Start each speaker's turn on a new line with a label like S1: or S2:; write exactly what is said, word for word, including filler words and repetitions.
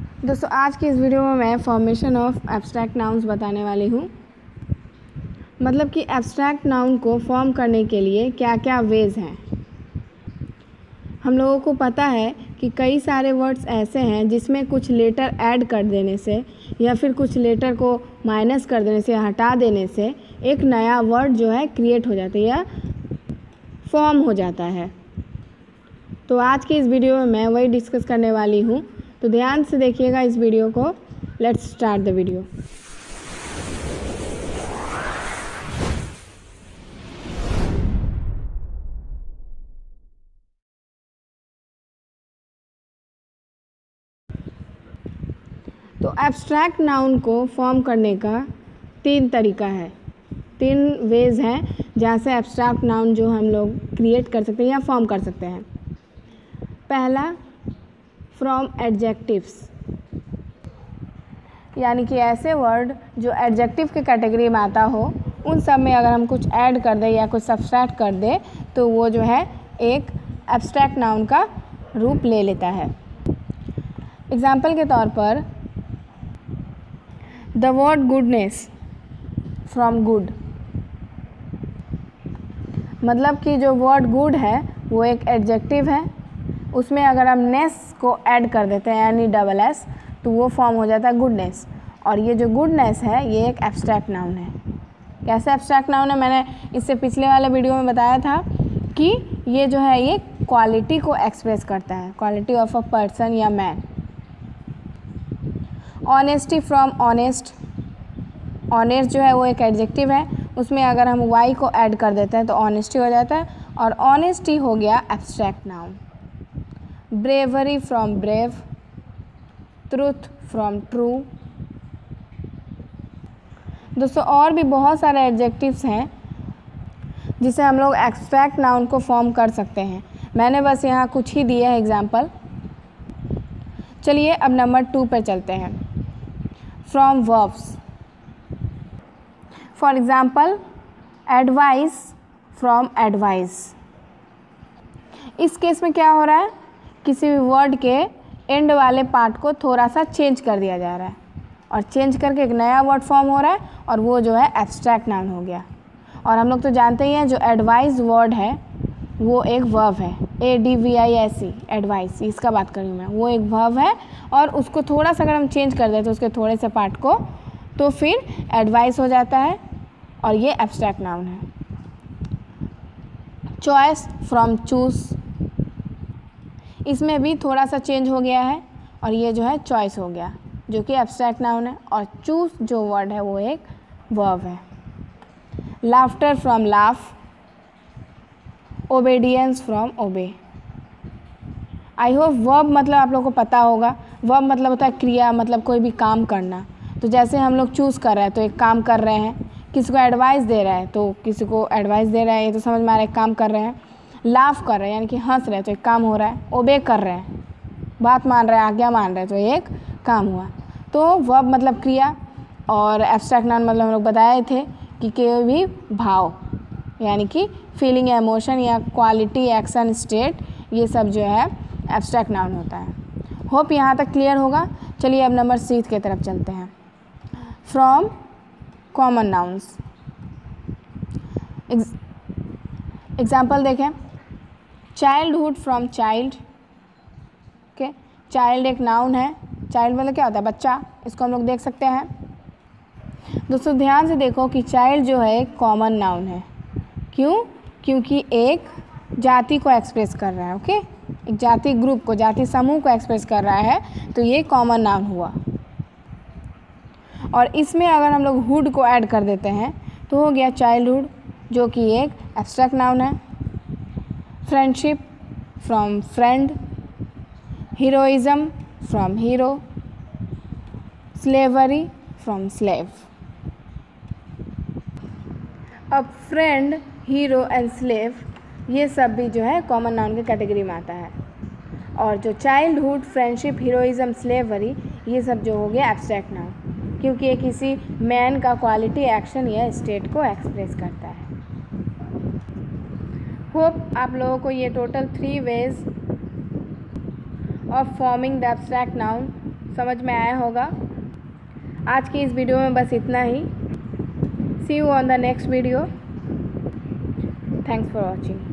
S1: दोस्तों आज की इस वीडियो में मैं फॉर्मेशन ऑफ एब्स्ट्रैक्ट नाउन्स बताने वाली हूँ। मतलब कि एब्स्ट्रैक्ट नाउन को फॉर्म करने के लिए क्या क्या वेज हैं। हम लोगों को पता है कि कई सारे वर्ड्स ऐसे हैं जिसमें कुछ लेटर ऐड कर देने से या फिर कुछ लेटर को माइनस कर देने से या हटा देने से एक नया वर्ड जो है क्रिएट हो जाता है या फॉर्म हो जाता है। तो आज की इस वीडियो में मैं वही डिस्कस करने वाली हूँ, तो ध्यान से देखिएगा इस वीडियो को। Let's start the video. तो एब्स्ट्रैक्ट नाउन को फॉर्म करने का तीन तरीका है, तीन वेज हैं जहाँ से एब्स्ट्रैक्ट नाउन जो हम लोग क्रिएट कर सकते हैं या फॉर्म कर सकते हैं। पहला, फ्रॉम एडजेक्टिव्स, यानी कि ऐसे वर्ड जो एडजेक्टिव के कैटेगरी में आता हो, उन सब में अगर हम कुछ ऐड कर दें या कुछ सब्सट्रैक्ट कर दें तो वो जो है एक एब्स्ट्रैक्ट नाउन का रूप ले लेता है। एग्जाम्पल के तौर पर the word goodness, from good, मतलब कि जो वर्ड गुड है वो एक एडजेक्टिव है, उसमें अगर हम नेस को ऐड कर देते हैं यानी डबल एस तो वो फॉर्म हो जाता है गुडनेस। और ये जो गुडनेस है ये एक एब्स्ट्रैक्ट नाउन है। कैसे एब्स्ट्रैक्ट नाउन है, मैंने इससे पिछले वाले वीडियो में बताया था कि ये जो है ये क्वालिटी को एक्सप्रेस करता है, क्वालिटी ऑफ अ पर्सन या man. Honesty, from honest, honest जो है वो एक एडजेक्टिव है, उसमें अगर हम वाई को ऐड कर देते हैं तो ऑनेस्टी हो जाता है और ऑनेस्टी हो गया abstract noun. Bravery, from brave, truth, from true. दोस्तों और भी बहुत सारे एडजेक्टिव्स हैं जिसे हम लोग एब्स्ट्रैक्ट नाउन को फॉर्म कर सकते हैं। मैंने बस यहाँ कुछ ही दिए हैं एग्जाम्पल। चलिए अब नंबर टू पर चलते हैं, from verbs. For example advice, from advise. इस केस में क्या हो रहा है, किसी भी वर्ड के एंड वाले पार्ट को थोड़ा सा चेंज कर दिया जा रहा है और चेंज करके एक नया वर्ड फॉर्म हो रहा है और वो जो है एब्स्ट्रैक्ट नाउन हो गया। और हम लोग तो जानते ही हैं जो एडवाइस वर्ड है वो एक वर्ब है, A D V I S E, advise, इसका बात कर रही हूँ मैं। वो एक वर्ब है और उसको थोड़ा सा अगर हम चेंज कर दें तो उसके थोड़े से पार्ट को, तो फिर एडवाइस हो जाता है और ये एब्स्ट्रैक्ट नाउन है। चॉइस, फ्रॉम चूज़, इसमें भी थोड़ा सा चेंज हो गया है और ये जो है चॉइस हो गया जो कि एब्स्ट्रैक्ट नाउन है। और चूज़ जो वर्ड है वो एक वर्ब है। Laughter, from laugh, obedience, from obey. I hope verb मतलब आप लोगों को पता होगा। वर्ब मतलब होता है क्रिया, मतलब कोई भी काम करना। तो जैसे हम लोग चूज़ कर रहे हैं तो एक काम कर रहे हैं, किसी को एडवाइस दे रहा है तो किसी को एडवाइस दे रहा है, ये तो समझ में आ रहा है एक काम कर रहे हैं। लाफ कर रहे हैं यानी कि हंस रहे हैं तो एक काम हो रहा है। ओबे कर रहे हैं, बात मान रहे हैं, आज्ञा मान रहे हैं, तो एक काम हुआ। तो वर्ब मतलब क्रिया और एब्स्ट्रैक्ट नाउन मतलब हम लोग बताए थे कि कोई भी भाव यानी कि फीलिंग, इमोशन या क्वालिटी, एक्शन, स्टेट, ये सब जो है एब्स्ट्रैक्ट नाउन होता है। होप यहाँ तक क्लियर होगा। चलिए अब नंबर सी की तरफ चलते हैं, फ्रॉम कॉमन नाउन्स। एग्जाम्पल देखें, childhood, from child. Okay, child एक नाउन है। चाइल्ड मतलब क्या होता है, बच्चा, इसको हम लोग देख सकते हैं। दोस्तों ध्यान से देखो कि चाइल्ड जो है एक कॉमन नाउन है। क्यों? क्योंकि एक जाति को एक्सप्रेस कर रहा है। ओके, एक जाति ग्रुप को, जाति समूह को एक्सप्रेस कर रहा है, तो ये कॉमन नाउन हुआ। और इसमें अगर हम लोग हुड को ऐड कर देते हैं तो हो गया चाइल्डहुड, जो कि एक एब्स्ट्रैक्ट नाउन है। Friendship, from friend, heroism, from hero, slavery, from slave. अब फ्रेंड, हीरो एंड स्लेव ये सब भी जो है कॉमन नाउन की कैटेगरी में आता है। और जो चाइल्डहुड, फ्रेंडशिप, हीरोइज्म, स्लेवरी ये सब जो हो गया एब्स्ट्रैक्ट नाउन, क्योंकि ये किसी मैन का क्वालिटी, एक्शन या स्टेट को एक्सप्रेस करता है। होप आप लोगों को ये total three ways of forming the abstract noun समझ में आया होगा। आज की इस वीडियो में बस इतना ही। See you on the next video. Thanks for watching.